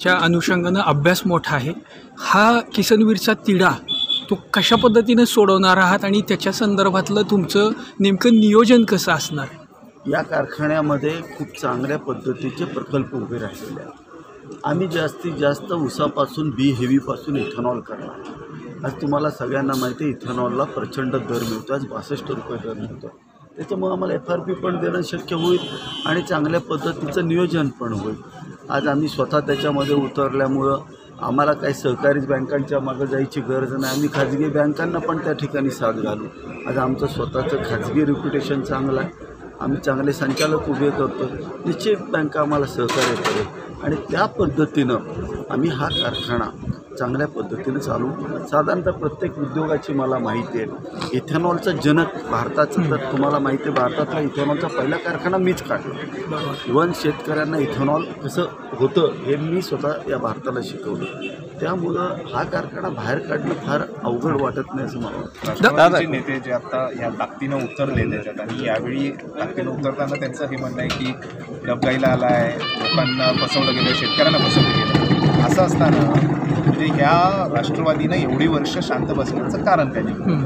च्या अनुषंगानं अभ्यास मोठा आहे। हा किसनवीरचा तिढा तो कशा पद्धतीने सोडवणार आहात आणि त्याच्या संदर्भातलं तुमचं नेमकं नियोजन कसं असणार? या कारखान्यामध्ये खूप चांगल्या पद्धतीचे प्रकल्प उभे राहिलेले आहेत। आम्ही जास्तीत जास्त ऊसापासून बी हेवीपासून इथेनॉल करणार। आज तुम्हाला सगळ्यांना माहिती आहे इथेनॉलला प्रचंड दर मिळतो, आज 62 रुपये दर मिळतो। त्याच्यामुळे आम्हाला FRP पण देणं शक्य होईल आणि चांगल्या पद्धतीचं नियोजन पण होईल। आज आम्ही स्वतः त्याच्यामध्ये उतरल्यामुळं आम्हाला काही सहकारी बँकांच्या मागे जायची गरज नाही। आम्ही खाजगी बँकांना पण त्या ठिकाणी साथ घालू। आज आमचं स्वतःचं खाजगी रेप्युटेशन चांगलं आहे, आम्ही चांगले संचालक उभे करतो, निश्चित बँका आम्हाला सहकार्य करेल आणि त्या पद्धतीनं आम्ही हा कारखाना चांगल्या पद्धतीने चालू। साधारणतः प्रत्येक उद्योगाची मला माहिती आहे। इथेनॉलचा जनक भारताचा तर तुम्हाला माहिती आहे, भारतातला इथेनॉलचा पहिला कारखाना मीच काढला। इव्हन शेतकऱ्यांना इथेनॉल कसं होतं हे मी स्वतः या भारताला शिकवलं। त्यामुळं हा कारखाना बाहेर काढणं फार अवघड वाटत नाही असं मला वाटतं। दादाचे नेते जे आता या ताकदीनं उतरले त्याच्यात आणि यावेळी ताकदीनं उतरताना त्यांचं हे म्हणणं आहे की डबगाईला आला आहे, लोकांना फसवलं गेलं, शेतकऱ्यांना फसवलं गेलं। असं असताना म्हणजे ह्या राष्ट्रवादीनं एवढी वर्ष शांत बसण्याचं कारण काय?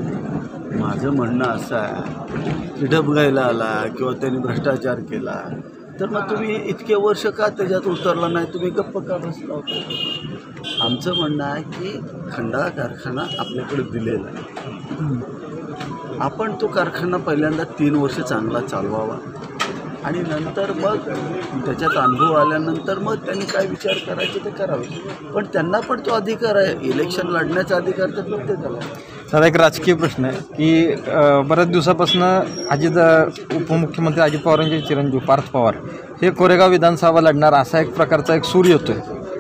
माझं म्हणणं असं आहे की डबगाईला आला किंवा त्यांनी भ्रष्टाचार केला तर मग तुम्ही इतके वर्ष का त्याच्यात उतरला नाही, तुम्ही गप्प का बसला होता? आमचं म्हणणं आहे की खंडाळा कारखाना आपल्याकडे दिलेला आहे, आपण तो कारखाना पहिल्यांदा 3 वर्ष चांगला चालवावा आणि नंतर मग त्याच्यात अनुभव आल्यानंतर मग त्यांनी काय विचार करायचे ते करावे। पण त्यांना पण तो अधिकार आहे, इलेक्शन लढण्याचा अधिकार तर प्रत्येकाला आहे। साधा एक राजकीय प्रश्न आहे की बऱ्याच दिवसापासून उपमुख्यमंत्री अजित पवारांचे चिरंजीव पार्थ पवार हे कोरेगाव विधानसभा लढणार असा एक प्रकारचा एक सूर येतोय।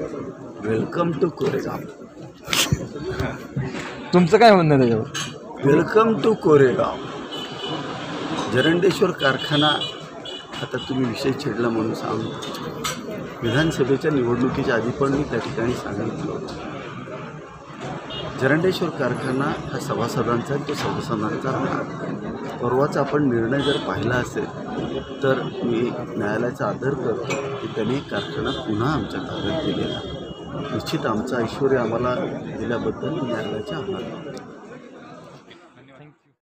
Welcome to Koregaon. तुमचं काय म्हणणं आहे त्याच्यावर? Welcome to Koregaon. जरंडेश्वर कारखाना, आता तुम्ही विषय छेडला म्हणून सांगतो, विधानसभेच्या निवडणुकीच्या आधी पण मी त्या ठिकाणी सांगितलं होतं, जरंडेश्वर कारखाना हा सभासदांचा आहे, तो सभासदांचा राहणार। परवाचा आपण निर्णय जर पाहिला असेल तर मी न्यायालयाचा आदर करतो की त्यांनी कारखाना पुन्हा आमच्या ताब्यात दिलेला। निश्चित आमचं ऐश्वर्य आम्हाला दिल्याबद्दल न्यायालयाचा आभार मानतो।